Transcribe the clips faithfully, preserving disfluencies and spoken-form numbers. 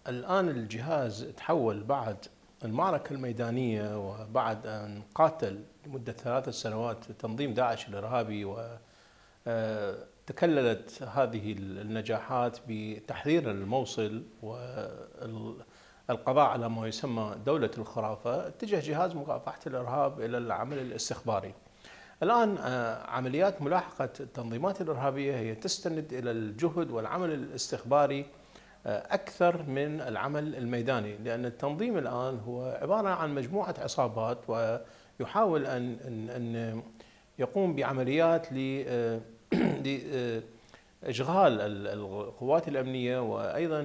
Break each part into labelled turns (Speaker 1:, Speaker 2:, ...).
Speaker 1: الآن الجهاز تحول بعد المعركة الميدانية وبعد أن قاتل لمدة ثلاث سنوات تنظيم داعش الإرهابي، وتكللت هذه النجاحات بتحرير الموصل والقضاء على ما يسمى دولة الخرافة. اتجه جهاز مكافحة الإرهاب إلى العمل الاستخباري. الآن عمليات ملاحقة التنظيمات الإرهابية هي تستند إلى الجهد والعمل الاستخباري أكثر من العمل الميداني، لأن التنظيم الآن هو عبارة عن مجموعة عصابات ويحاول أن أن يقوم بعمليات لإشغال القوات الأمنية، وأيضا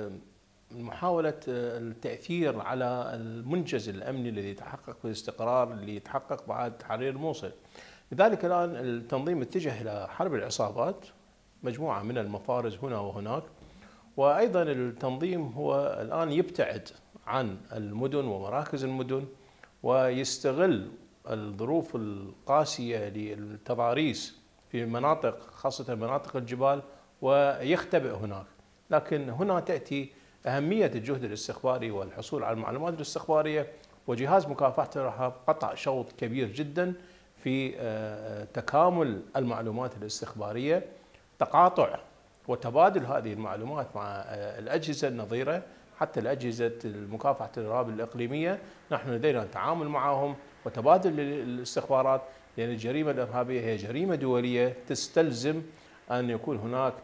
Speaker 1: محاولة التأثير على المنجز الأمني الذي يتحقق بالاستقرار اللي يتحقق بعد تحرير الموصل. لذلك الآن التنظيم اتجه إلى حرب العصابات، مجموعة من المفارز هنا وهناك. وأيضا التنظيم هو الآن يبتعد عن المدن ومراكز المدن، ويستغل الظروف القاسية للتضاريس في مناطق خاصة مناطق الجبال ويختبئ هناك. لكن هنا تأتي أهمية الجهد الاستخباري والحصول على المعلومات الاستخبارية، وجهاز مكافحة الإرهاب قطع شوط كبير جدا في تكامل المعلومات الاستخبارية، تقاطع وتبادل هذه المعلومات مع الأجهزة النظيرة، حتى الأجهزة مكافحة الإرهاب الإقليمية نحن لدينا تعامل معهم وتبادل الاستخبارات، لأن الجريمة الإرهابية هي جريمة دولية تستلزم أن يكون هناك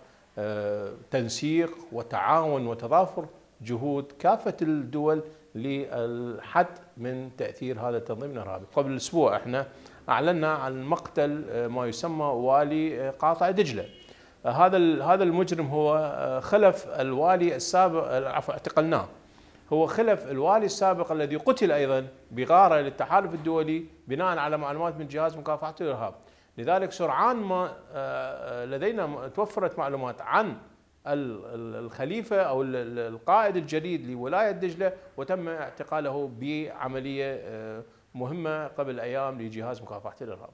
Speaker 1: تنسيق وتعاون وتضافر جهود كافة الدول للحد من تأثير هذا التنظيم الإرهابي. قبل أسبوع احنا أعلنا عن مقتل ما يسمى والي قاطع دجلة. هذا هذا المجرم هو خلف الوالي السابق، عفوا اعتقلناه، هو خلف الوالي السابق الذي قتل ايضا بغاره للتحالف الدولي بناء على معلومات من جهاز مكافحه الارهاب. لذلك سرعان ما لدينا توفرت معلومات عن الخليفه او القائد الجديد لولايه دجله، وتم اعتقاله بعمليه مهمه قبل ايام لجهاز مكافحه الارهاب.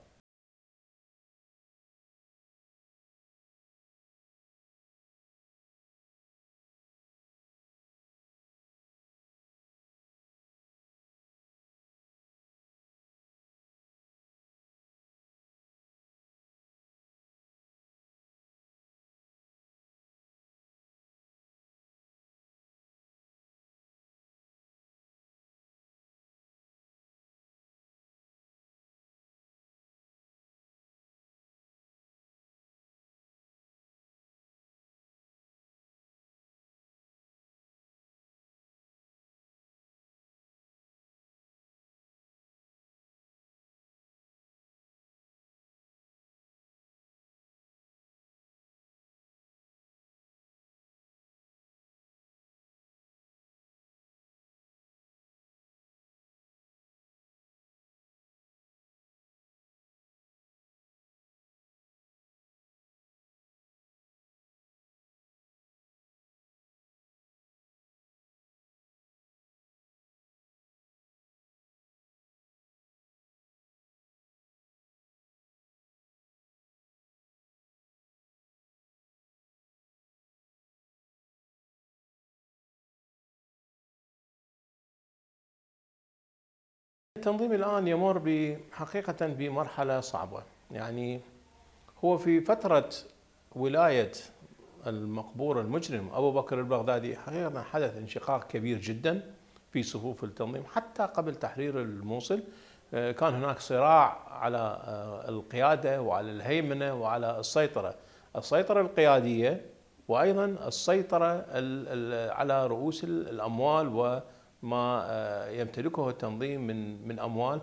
Speaker 1: التنظيم الآن يمر بحقيقة بمرحلة صعبة. يعني هو في فترة ولاية المقبور المجرم أبو بكر البغدادي حقيقة حدث انشقاق كبير جدا في صفوف التنظيم. حتى قبل تحرير الموصل كان هناك صراع على القيادة وعلى الهيمنة وعلى السيطرة، السيطرة القيادية، وأيضا السيطرة على رؤوس الأموال وما يمتلكه التنظيم من من أموال.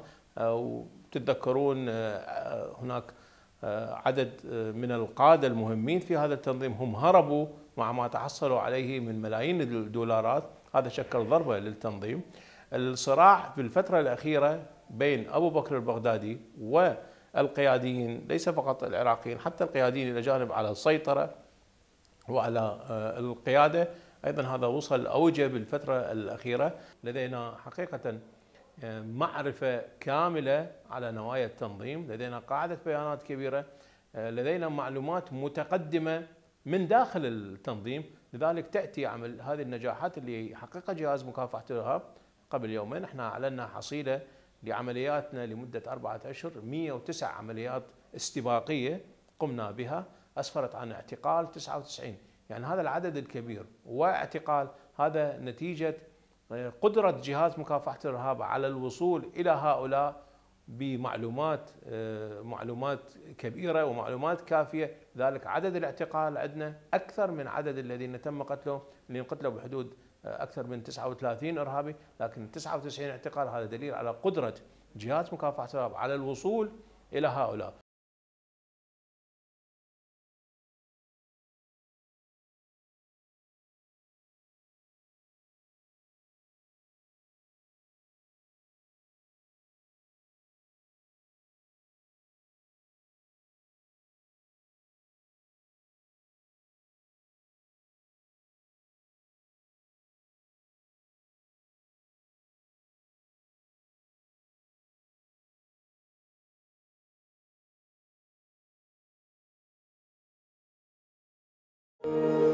Speaker 1: وتتذكرون هناك عدد من القادة المهمين في هذا التنظيم هم هربوا مع ما تحصلوا عليه من ملايين الدولارات. هذا شكل ضربة للتنظيم. الصراع في الفترة الأخيرة بين أبو بكر البغدادي والقياديين، ليس فقط العراقيين، حتى القياديين الأجانب، على السيطرة وعلى القيادة. أيضا هذا وصل أوجه بالفترة الأخيرة. لدينا حقيقة معرفة كاملة على نوايا التنظيم، لدينا قاعدة بيانات كبيرة، لدينا معلومات متقدمة من داخل التنظيم لذلك تأتي عمل هذه النجاحات اللي حققها جهاز مكافحة الإرهاب. قبل يومين احنا أعلنا حصيلة لعملياتنا لمدة أربعة أشهر، مئة وتسعة عمليات استباقية قمنا بها أسفرت عن اعتقال تسعة وتسعين، يعني هذا العدد الكبير واعتقال، هذا نتيجة قدرة جهاز مكافحة الإرهاب على الوصول إلى هؤلاء بمعلومات معلومات كبيرة ومعلومات كافية. ذلك عدد الاعتقال عندنا أكثر من عدد الذين تم قتلهم، اللي انقتلوا بحدود أكثر من تسعة وثلاثين إرهابي، لكن تسعة وتسعين اعتقال، هذا دليل على قدرة جهاز مكافحة الإرهاب على الوصول إلى هؤلاء.
Speaker 2: you